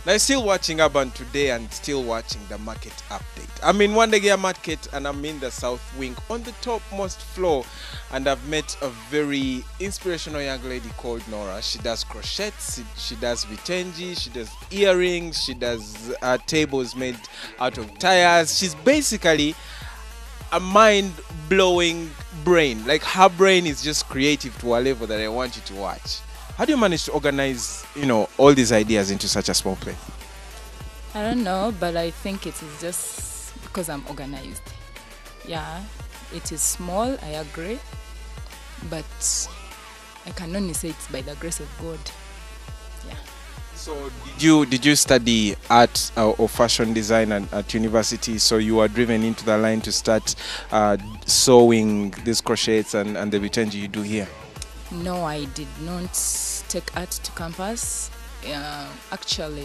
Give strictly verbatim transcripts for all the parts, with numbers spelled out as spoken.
Now, still watching Urban Today and still watching the market update. I'm in Wandegea Market and I'm in the south wing on the topmost floor, and I've met a very inspirational young lady called Norah. She does crochets, she, she does vitenji, she does earrings, she does uh, tables made out of tires. She's basically a mind-blowing brain. Like, her brain is just creative to a level that I want you to watch. How do you manage to organize, you know, all these ideas into such a small place? I don't know, but I think it is just because I'm organized. Yeah, it is small, I agree, but I can only say it's by the grace of God. Yeah. So did you did you study art uh, or fashion design at, at university? So you were driven into the line to start uh, sewing these crochets and, and the vitenji you do here? No, I did not take art to campus. Uh, actually,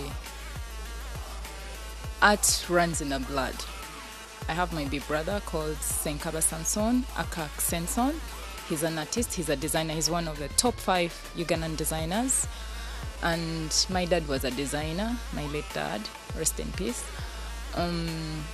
art runs in the blood. I have my big brother called Senkaba Samson, Akak Senson. He's an artist, he's a designer, he's one of the top five Ugandan designers. And my dad was a designer, my late dad, rest in peace. Um,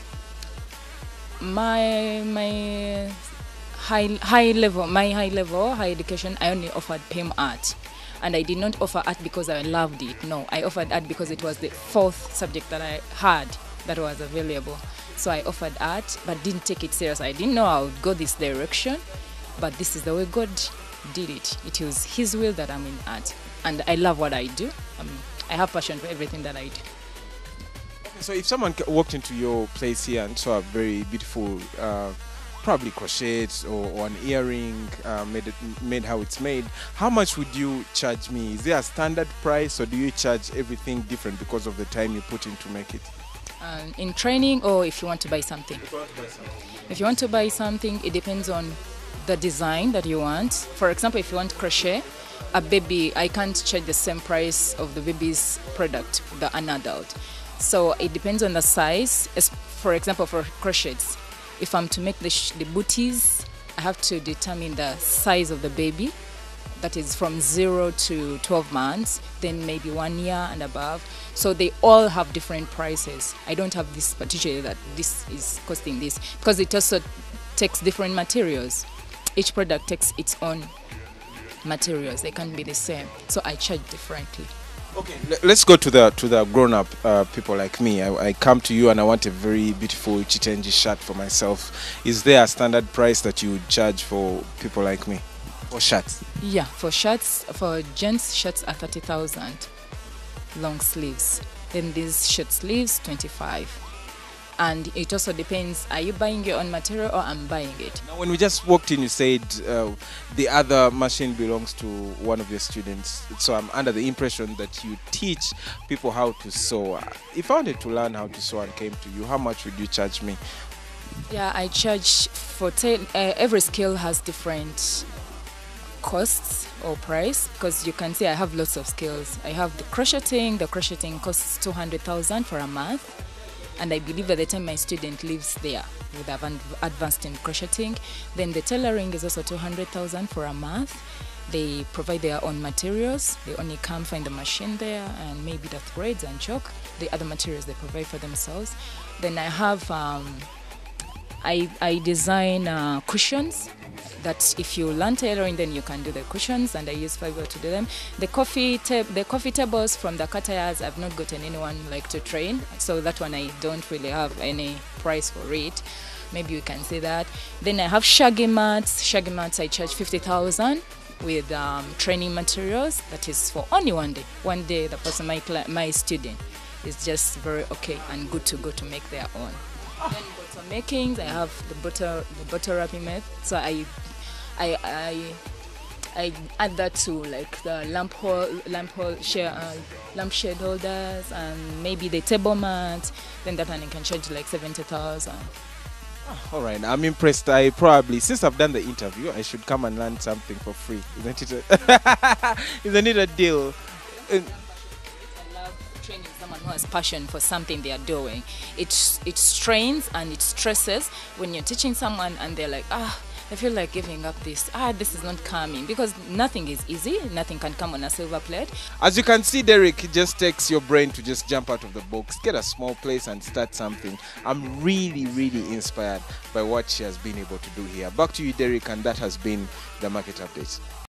my my high high level, my high level, high education, I only offered P E M art. And I did not offer art because I loved it. No, I offered art because it was the fourth subject that I had that was available. So I offered art, but didn't take it serious. I didn't know I would go this direction, but this is the way God did it. It was His will that I'm in art. And I love what I do. Um, I have passion for everything that I do. Okay, so if someone walked into your place here and saw a very beautiful, uh, probably crochet or, or an earring uh, made, it, made how it's made, how much would you charge me? Is there a standard price, or do you charge everything different because of the time you put in to make it? Um, in training, or if you want to buy something? If you want to buy something. If you want to buy something, it depends on the design that you want. For example, if you want crochet, a baby, I can't charge the same price of the baby's product, the an adult. So it depends on the size. As for example, for crochets, if I'm to make the, sh the booties, I have to determine the size of the baby. That is from zero to twelve months, then maybe one year and above. So they all have different prices. I don't have this particular that this is costing this, because it also takes different materials. Each product takes its own materials. They can't be the same. So I charge differently. Okay, let's go to the to the grown-up uh, people like me. I, I come to you and I want a very beautiful chitenji shirt for myself. Is there a standard price that you would charge for people like me? For shirts? Yeah, for shirts, for gents, shirts are thirty thousand, long sleeves. Then these short sleeves, twenty-five. And it also depends, are you buying your own material or I'm buying it? Now, when we just walked in, you said uh, the other machine belongs to one of your students. So I'm under the impression that you teach people how to sew. If I wanted to learn how to sew and came to you, how much would you charge me? Yeah, I charge for, uh, every skill has different costs or price, because you can see I have lots of skills. I have the crocheting. The crocheting costs two hundred thousand for a month. And I believe by the time my student leaves there, would have advanced in crocheting. Then the tailoring is also two hundred thousand for a month. They provide their own materials. They only come find the machine there and maybe the threads and chalk. The other materials they provide for themselves. Then I have, um, I, I design uh, cushions. That if you learn tailoring, then you can do the cushions, and I use fiber to do them. The coffee the coffee tables from the cutters, I've not gotten anyone like to train, so that one I don't really have any price for it. Maybe you can say that. Then I have shaggy mats. Shaggy mats I charge fifty thousand with um, training materials. That is for only one day. One day the person, my my student, is just very okay and good to go to make their own. Then bottle makings, I have the bottle the bottle wrapping method. So I I I I add that to like the lamp hole, lamp hole share, uh, lampshade holders, and maybe the table mat. Then that one I can charge like seventy thousand. Oh, all right, I'm impressed. I probably, since I've done the interview, I should come and learn something for free. Isn't it? A Isn't it a deal? Uh, Training someone who has passion for something they are doing. It it strains and it stresses when you're teaching someone and they're like, ah, I feel like giving up this. Ah, this is not coming because nothing is easy. Nothing can come on a silver plate. As you can see, Derek, it just takes your brain to just jump out of the box, get a small place and start something. I'm really, really inspired by what she has been able to do here. Back to you, Derek, and that has been the market update.